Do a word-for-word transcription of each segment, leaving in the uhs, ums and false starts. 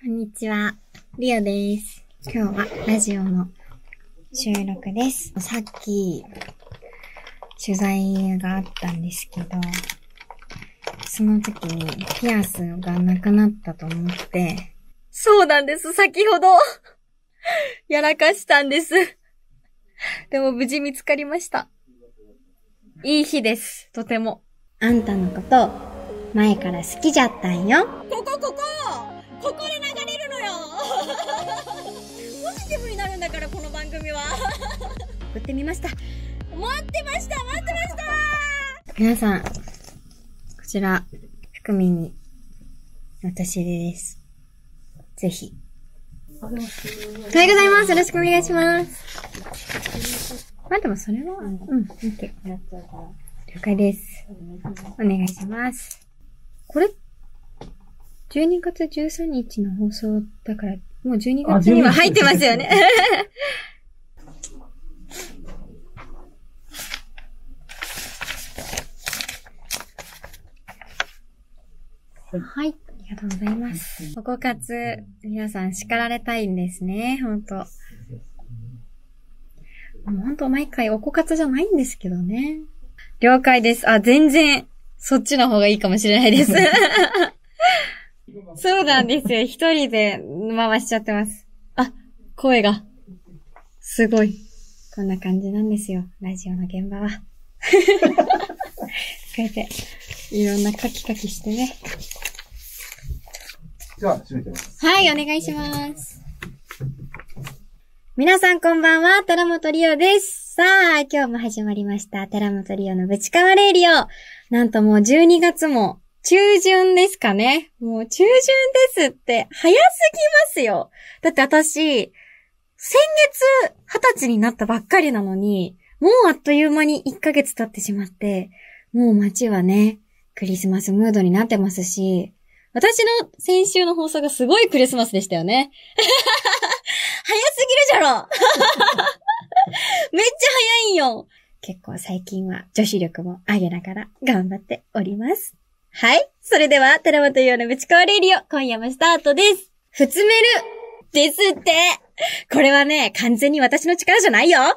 こんにちは、リオです。今日はラジオの収録です。さっき取材があったんですけど、その時にピアスがなくなったと思って、そうなんです、先ほどやらかしたんです。でも無事見つかりました。いい日です、とても。あんたのこと前から好きじゃったんよ。ここここここで流れるのよポジティブになるんだから、この番組は送ってみました。待ってました待ってました皆さん、こちら福耳私です。ぜひ。おはようございます。よろしくお願いします。まあでもそれは、うん、OK。了解です。お願いします。これじゅうにがつじゅうさんにちの放送だから、もうじゅうにがつには入ってますよね。はい、ありがとうございます。おこかつ、皆さん叱られたいんですね、ほんと。もうほんと毎回おこかつじゃないんですけどね。了解です。あ、全然、そっちの方がいいかもしれないです。そうなんですよ。一人で回しちゃってます。あ、声が。すごい。こんな感じなんですよ。ラジオの現場は。こうやって、いろんなカキカキしてね。 じゃあ、閉めてます。 はい、お願いします。皆さんこんばんは、寺本リオです。さあ、今日も始まりました。寺本リオのぶちかわレイリオ。なんともうじゅうにがつも中旬ですかね。もう中旬ですって、早すぎますよ。だって私、先月はたちになったばっかりなのに、もうあっという間にいっかげつ経ってしまって、もう街はね、クリスマスムードになってますし、私の先週の放送がすごいクリスマスでしたよね。早すぎるじゃろめっちゃ早いんよ。結構最近は女子力も上げながら頑張っております。はい。それでは、寺本優のぶちかわレイリオ、今夜もスタートです。ふつめるですって。これはね、完全に私の力じゃないよ。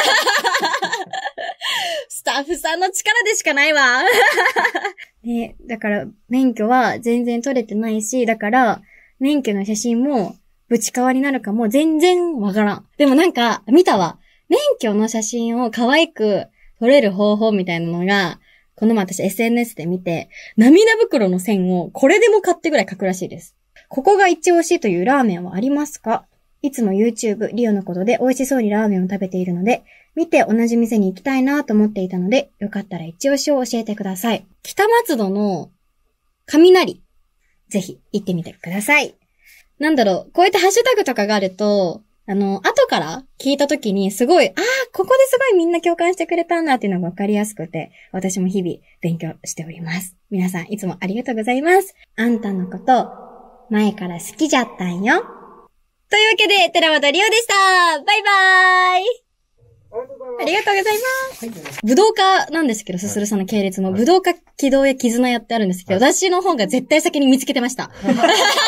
スタッフさんの力でしかないわ。ね、だから、免許は全然取れてないし、だから、免許の写真も、ぶちかわになるかも全然わからん。でもなんか、見たわ。免許の写真を可愛く撮れる方法みたいなのが、この前私 エスエヌエス で見て、涙袋の線をこれでも買ってぐらい書くらしいです。ここが一押しというラーメンはありますか？いつも YouTube、リオのことで美味しそうにラーメンを食べているので、見て同じ店に行きたいなと思っていたので、よかったら一押しを教えてください。北松戸の雷、ぜひ行ってみてください。なんだろう、こうやってハッシュタグとかがあると、あの、後から聞いたときにすごい、ああ、ここですごいみんな共感してくれたんだっていうのがわかりやすくて、私も日々勉強しております。皆さんいつもありがとうございます。あんたのこと、前から好きじゃったんよ。というわけで、寺本リオでした。バイバーイ。ありがとうございます。武道家なんですけど、すするさんの系列も、武道家、軌道や絆やってあるんですけど、私の方が絶対先に見つけてました。ここだけ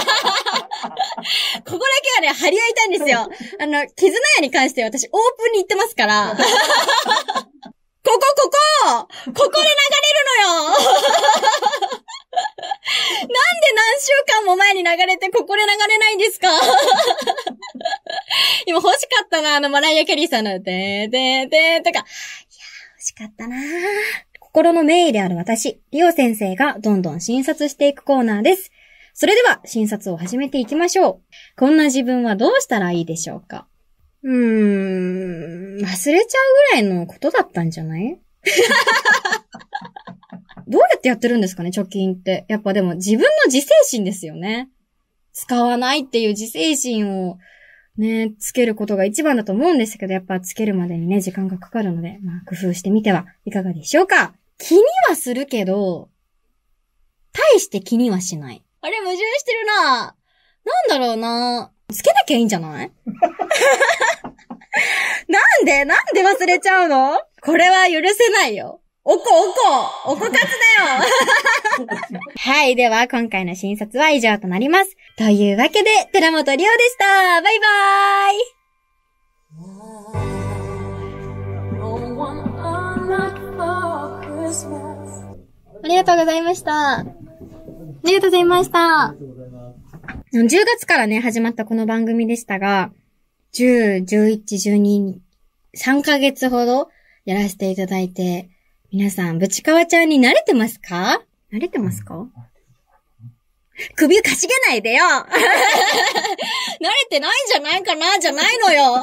はね、張り合いたいんですよ。あの、絆屋に関して私オープンに言ってますから。ここ、ここここで流れるのよなんで何週間も前に流れてここで流れないんですか今欲しかったな、あのマライア・キャリーさんのでーでーでーとか。いやー、欲しかったなー。心の名医である私、リオ先生がどんどん診察していくコーナーです。それでは診察を始めていきましょう。こんな自分はどうしたらいいでしょうか？うーん、忘れちゃうぐらいのことだったんじゃないどうやってやってるんですかね、貯金って。やっぱでも自分の自制心ですよね。使わないっていう自制心をね、つけることが一番だと思うんですけど、やっぱつけるまでにね、時間がかかるので、まあ工夫してみてはいかがでしょうか。気にはするけど、大して気にはしない。あれ矛盾してるな。なんだろうな。つけなきゃいいんじゃないなんでなんで忘れちゃうの？これは許せないよ。 おこおこおこかつだよはい、では今回の診察は以上となります。というわけで、寺本理央でした。バイバーイ。ありがとうございました。ありがとうございました。じゅうがつからね、始まったこの番組でしたが、じゅう、じゅういち、じゅうに、さんかげつほどやらせていただいて、皆さん、ぶちかわちゃんに慣れてますか？慣れてますか？首をかしげないでよ慣れてないんじゃないかなじゃないのよ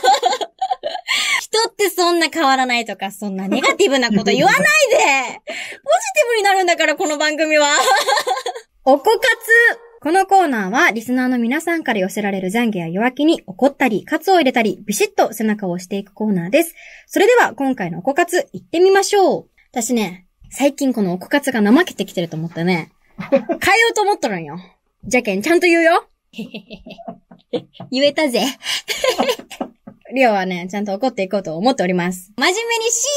人ってそんな変わらないとか、そんなネガティブなこと言わないでポジティブになるんだから、この番組はおこかつ。このコーナーはリスナーの皆さんから寄せられる懺悔や弱気に怒ったり、カツを入れたり、ビシッと背中を押していくコーナーです。それでは今回のおこかつ行ってみましょう。私ね、最近このおこかつが怠けてきてると思ってね、変えようと思っとるんよ。じゃけんちゃんと言うよ。言えたぜ。リオはね、ちゃんと怒っていこうと思っております。真面目にし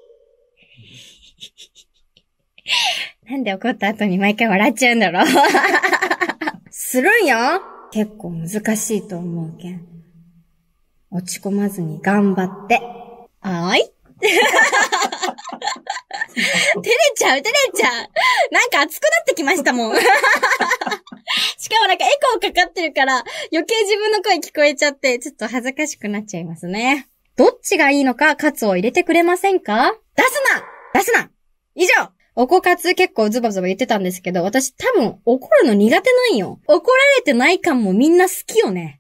ーなんで怒った後に毎回笑っちゃうんだろうするんよ。結構難しいと思うけん。落ち込まずに頑張って。はーい照れちゃう、照れちゃう。なんか熱くなってきましたもん。しかもなんかエコーかかってるから、余計自分の声聞こえちゃって、ちょっと恥ずかしくなっちゃいますね。どっちがいいのか、カツを入れてくれませんか？出すな出すな以上おこかつ結構ズバズバ言ってたんですけど、私多分怒るの苦手なんよ。怒られてない感もみんな好きよね。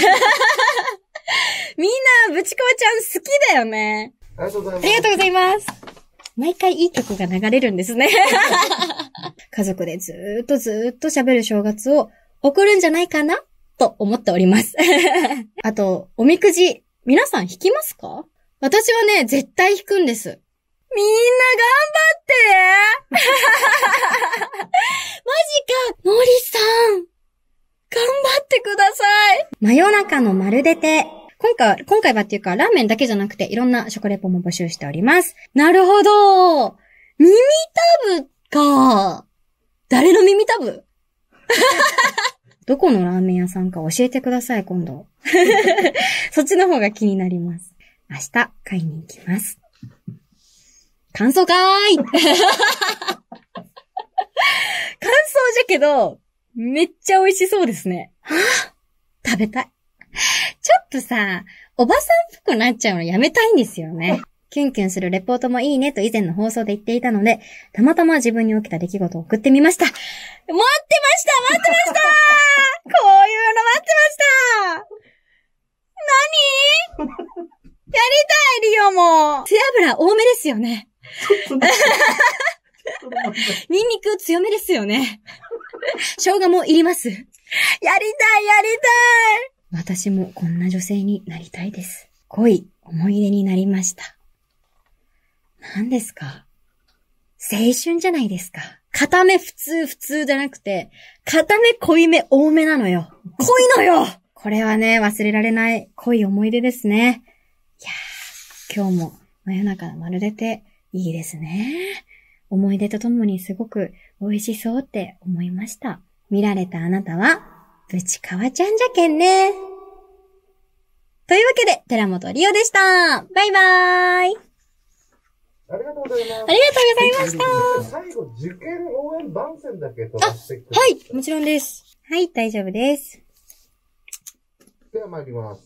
みんな、ぶちこわちゃん好きだよね。 ありがとうございます。 ありがとうございます。毎回いい曲が流れるんですね。家族でずーっとずーっと喋る正月を送るんじゃないかなと思っております。あと、おみくじ、皆さん引きますか？私はね、絶対引くんです。みんな頑張ってマジかのりさん頑張ってください。真夜中の丸出て。今回、今回はっていうか、ラーメンだけじゃなくて、いろんな食レポも募集しております。なるほど。耳たぶか。誰の耳たぶどこのラーメン屋さんか教えてください、今度。そっちの方が気になります。明日、買いに行きます。感想かーい感想じゃけど、めっちゃ美味しそうですね。はぁ、食べたい。ちょっとさ、おばさんっぽくなっちゃうのやめたいんですよね。キュンキュンするレポートもいいねと以前の放送で言っていたので、たまたま自分に起きた出来事を送ってみました。待ってました待ってましたこういうの待ってました何やりたいリオも背脂多めですよね。ニンニク強めですよね。生姜もいります。やりたいやりたい私もこんな女性になりたいです。濃い思い出になりました。何ですか？青春じゃないですか。片目普通普通じゃなくて、片目濃いめ多めなのよ。濃いのよこれはね、忘れられない濃い思い出ですね。いやー、今日も真夜中の丸出ていいですね。思い出とともにすごく美味しそうって思いました。見られたあなたは、ぶちかわちゃんじゃけんね。というわけで、寺本理央でした。バイバーイ。 ありがとうございます。 ありがとうございました。 最後、受験応援番宣だけ飛ばしてくあ、はい、もちろんです。はい、大丈夫です。 では参ります。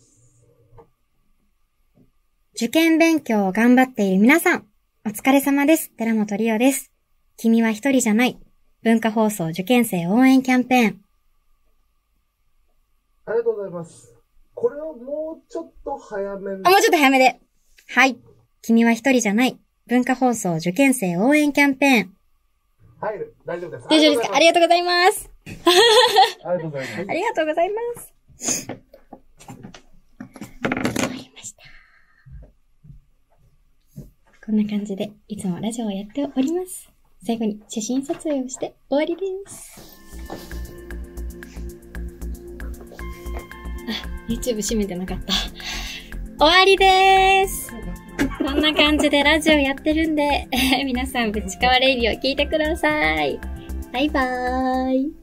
受験勉強を頑張っている皆さん、お疲れ様です。寺本理央です。君は一人じゃない。文化放送受験生応援キャンペーン。 ありがとうございます。これをもうちょっと早めに。 あ、もうちょっと早めで。はい。君は一人じゃない。文化放送受験生応援キャンペーン。 入る。大丈夫です。 大丈夫ですか？ありがとうございます。 ありがとうございます。 ありがとうございます。終わりました。こんな感じで、いつもラジオをやっております。最後に写真撮影をして終わりです。あ、YouTube 閉めてなかった。終わりでーす。 こんな感じでラジオやってるんで、皆さんぶちかわレイディを聞いてください。バイバーイ。